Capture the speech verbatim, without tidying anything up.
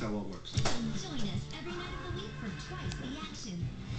how it works. Join us every night of the week for Twice the Action.